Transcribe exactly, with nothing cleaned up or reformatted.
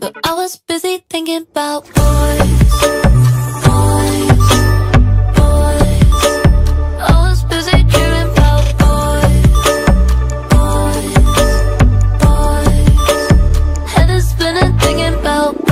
but I was busy thinking about boys, boys, boys. I was busy dreaming about boys, boys, boys. Head is spinning thinking about